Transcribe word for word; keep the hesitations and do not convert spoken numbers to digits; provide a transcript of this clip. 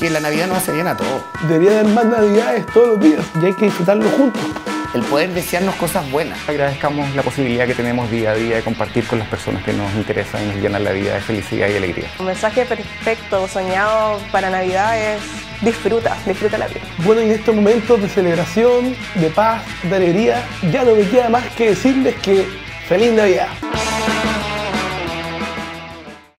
que la Navidad nos hace bien a todos. Debería haber más Navidades todos los días y hay que disfrutarlo juntos. El poder desearnos cosas buenas. Agradezcamos la posibilidad que tenemos día a día de compartir con las personas que nos interesan y nos llenan la vida de felicidad y alegría. Un mensaje perfecto, soñado para Navidad es disfruta, disfruta la vida. Bueno, en estos momentos de celebración, de paz, de alegría, ya no me queda más que decirles que ¡Feliz Navidad!